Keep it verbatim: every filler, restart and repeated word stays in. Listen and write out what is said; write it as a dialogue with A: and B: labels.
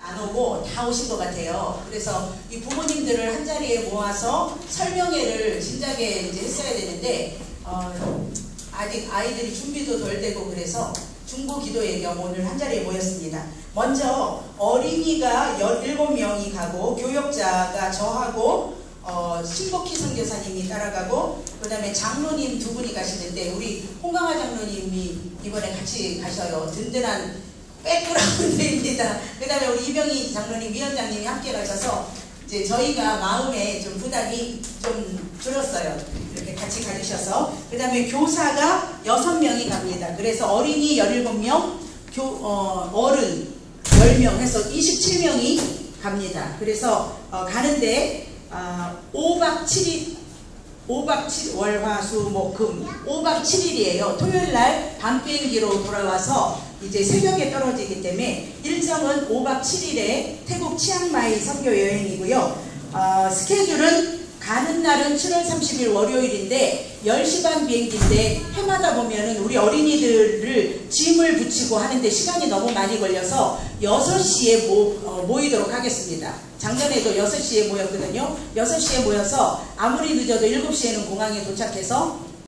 A: 안 오고 다 오신 것 같아요. 그래서 이 부모님들을 한 자리에 모아서 설명회를 진작에 이제 했어야 되는데 어, 아직 아이들이 준비도 덜 되고 그래서 중보 기도의 겸 오늘 한 자리에 모였습니다. 먼저 어린이가 열일곱 명이 가고 교역자가 저하고 어, 신복희 선교사님이 따라가고 그 다음에 장로님 두 분이 가시는데 우리 홍강화 장로님이 이번에 같이 가셔요. 든든한 백그라운드입니다. 그 다음에 우리 이병희 장로님, 위원장님이 함께 가셔서 이제 저희가 마음에 좀 부담이 좀 줄었어요. 이렇게 같이 가주셔서. 그 다음에 교사가 여섯 명이 갑니다. 그래서 어린이 열일곱 명, 교, 어, 어른 열 명 해서 이십칠 명이 갑니다. 그래서 어, 가는데 어, 오 박 칠 일 오 박 칠 일 월, 화, 수, 목, 금 오 박 칠 일이에요. 토요일날 밤 비행기로 돌아와서 이제 새벽에 떨어지기 때문에 일정은 오 박 칠 일에 태국 치앙마이 선교 여행이고요. 어, 스케줄은 가는 날은 칠월 삼십일 월요일인데 열 시 반 비행기인데 해마다 보면은 우리 어린이들을 짐을 붙이고 하는데 시간이 너무 많이 걸려서 여섯 시에 모, 어, 모이도록 하겠습니다. 작년에도 여섯 시에 모였거든요. 여섯 시에 모여서 아무리 늦어도 일곱 시에는 공항에 도착해서